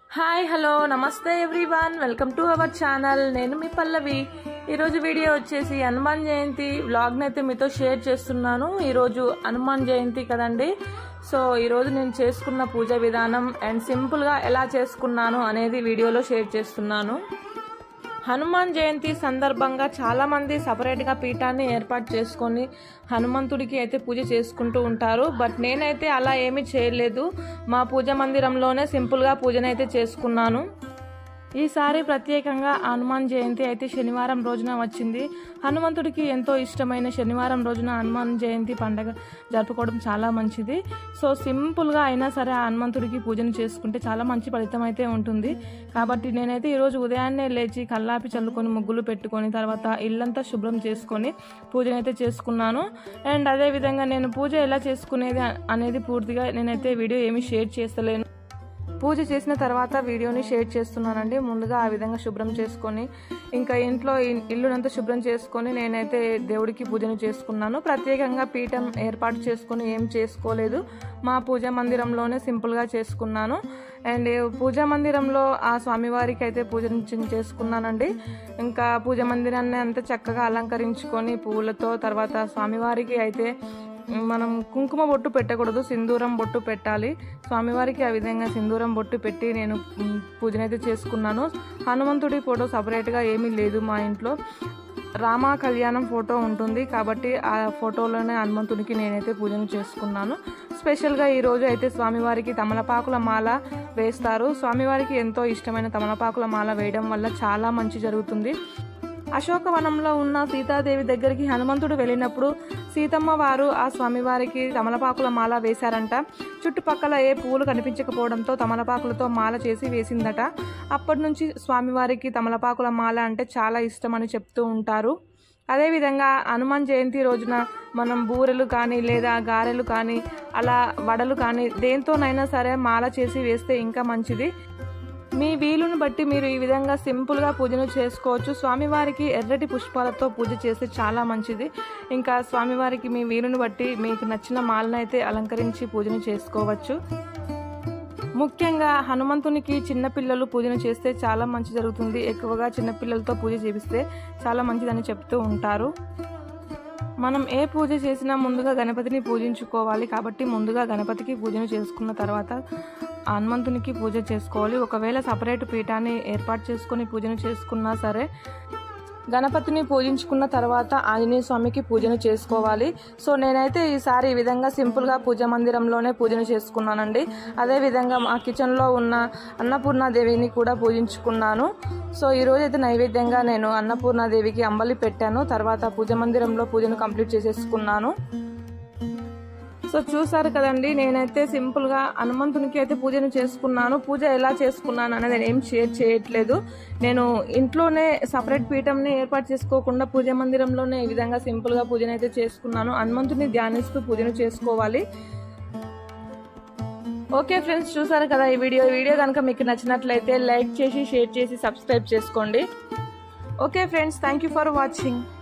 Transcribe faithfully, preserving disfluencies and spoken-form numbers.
Hi hello నమస్తే everyone, welcome to our channel. నేను మీ పల్లవి. ఈరోజు వీడియో వచ్చేసి హనుమాన్ జయంతి వ్లాగ్ని అయితే మీతో షేర్ చేస్తున్నాను. ఈరోజు హనుమాన్ జయంతి కదండి. సో ఈరోజు నేను చేసుకున్న పూజ విధానం అండ్ సింపుల్గా ఎలా చేసుకున్నాను అనేది వీడియోలో షేర్ చేస్తున్నాను. హనుమాన్ జయంతి సందర్భంగా చాలామంది సపరేట్గా పీఠాన్ని ఏర్పాటు చేసుకొని హనుమంతుడికి అయితే పూజ చేసుకుంటూ ఉంటారు. బట్ నేనైతే అలా ఏమీ చేయలేదు. మా పూజ మందిరంలోనే సింపుల్గా పూజనైతే చేసుకున్నాను. ఈసారి ప్రత్యేకంగా హనుమాన్ జయంతి అయితే శనివారం రోజున వచ్చింది. హనుమంతుడికి ఎంతో ఇష్టమైన శనివారం రోజున హనుమాన్ జయంతి పండగ జరుపుకోవడం చాలా మంచిది. సో సింపుల్గా అయినా సరే ఆ హనుమంతుడికి పూజను చేసుకుంటే చాలా మంచి ఫలితం అయితే ఉంటుంది. కాబట్టి నేనైతే ఈరోజు ఉదయాన్నే లేచి కల్లాపి చల్లుకొని ముగ్గులు పెట్టుకొని తర్వాత ఇల్లంతా శుభ్రం చేసుకొని పూజనైతే చేసుకున్నాను. అండ్ అదేవిధంగా నేను పూజ ఎలా చేసుకునేది అనేది పూర్తిగా నేనైతే వీడియో ఏమీ షేర్ చేస్తలేను. పూజ చేసిన తర్వాత వీడియోని షేర్ చేస్తున్నానండి. ముందుగా ఆ విధంగా శుభ్రం చేసుకొని ఇంకా ఇంట్లో ఇల్లునంతా శుభ్రం చేసుకొని నేనైతే దేవుడికి పూజను చేసుకున్నాను. ప్రత్యేకంగా పీఠం ఏర్పాటు చేసుకొని ఏం చేసుకోలేదు. మా పూజా మందిరంలోనే సింపుల్గా చేసుకున్నాను. అండ్ పూజా మందిరంలో ఆ స్వామివారికి అయితే పూజను చేసుకున్నానండి. ఇంకా పూజా మందిరాన్ని అంతా చక్కగా అలంకరించుకొని పూలతో తర్వాత స్వామివారికి అయితే మనం కుంకుమ బొట్టు పెట్టకూడదు, సింధూరం బొట్టు పెట్టాలి. స్వామివారికి ఆ విధంగా సింధూరం బొట్టు పెట్టి నేను పూజనైతే చేసుకున్నాను. హనుమంతుడి ఫోటో సపరేట్గా ఏమీ లేదు మా ఇంట్లో. రామ కళ్యాణం ఫోటో ఉంటుంది కాబట్టి ఆ ఫోటోలోనే హనుమంతుడికి నేనైతే పూజను చేసుకున్నాను. స్పెషల్గా ఈరోజు అయితే స్వామివారికి తమలపాకుల మాల వేస్తారు. స్వామివారికి ఎంతో ఇష్టమైన తమలపాకుల మాల వేయడం వల్ల చాలా మంచి జరుగుతుంది. అశోకవనంలో ఉన్న సీతాదేవి దగ్గరికి హనుమంతుడు వెళ్ళినప్పుడు సీతమ్మ వారు ఆ స్వామివారికి తమలపాకుల మాల వేశారంట. చుట్టుపక్కల ఏ పువ్వులు కనిపించకపోవడంతో తమలపాకులతో మాల చేసి వేసిందట. అప్పటి నుంచి స్వామివారికి తమలపాకుల మాల అంటే చాలా ఇష్టం అని చెప్తూ ఉంటారు. అదేవిధంగా హనుమాన్ జయంతి రోజున మనం బూరెలు కానీ లేదా గారెలు కానీ అలా వడలు కానీ దేంతోనైనా సరే మాల చేసి వేస్తే ఇంకా మంచిది. మీ వీలును బట్టి మీరు ఈ విధంగా సింపుల్గా పూజను చేసుకోవచ్చు. స్వామివారికి ఎర్రటి పుష్పాలతో పూజ చేస్తే చాలా మంచిది. ఇంకా స్వామివారికి మీ వీలును బట్టి మీకు నచ్చిన మాలను అయితే అలంకరించి పూజను చేసుకోవచ్చు. ముఖ్యంగా హనుమంతునికి చిన్నపిల్లలు పూజను చేస్తే చాలా మంచి జరుగుతుంది. ఎక్కువగా చిన్నపిల్లలతో పూజ చేపిస్తే చాలా మంచిదని చెప్తూ ఉంటారు. మనం ఏ పూజ చేసినా ముందుగా గణపతిని పూజించుకోవాలి. కాబట్టి ముందుగా గణపతికి పూజను చేసుకున్న తర్వాత హనుమంతునికి పూజ చేసుకోవాలి. ఒకవేళ సపరేట్ పీఠాన్ని ఏర్పాటు చేసుకుని పూజను చేసుకున్నా సరే గణపతిని పూజించుకున్న తర్వాత ఆంజనేయ స్వామికి పూజను చేసుకోవాలి. సో నేనైతే ఈసారి ఈ విధంగా సింపుల్గా పూజా మందిరంలోనే పూజను చేసుకున్నానండి. అదేవిధంగా మా కిచెన్లో ఉన్న అన్నపూర్ణాదేవిని కూడా పూజించుకున్నాను. సో ఈరోజు అయితే నైవేద్యంగా నేను అన్నపూర్ణాదేవికి అంబలి పెట్టాను. తర్వాత పూజా మందిరంలో పూజను కంప్లీట్ చేసేసుకున్నాను. సో చూసారు కదండి, నేనైతే సింపుల్గా హనుమంతునికి అయితే పూజను చేసుకున్నాను. పూజ ఎలా చేసుకున్నాను అనేది నేను ఏం షేర్ చేయట్లేదు. నేను ఇంట్లోనే సపరేట్ పీఠంని ఏర్పాటు చేసుకోకుండా పూజా మందిరంలోనే ఈ విధంగా సింపుల్గా పూజను అయితే చేసుకున్నాను. హనుమంతుని ధ్యానిస్తూ పూజను చేసుకోవాలి. ఓకే ఫ్రెండ్స్, చూసారు కదా ఈ వీడియో. ఈ వీడియో కనుక మీకు నచ్చినట్లయితే లైక్ చేసి షేర్ చేసి సబ్స్క్రైబ్ చేసుకోండి. Okay friends, thank you for watching.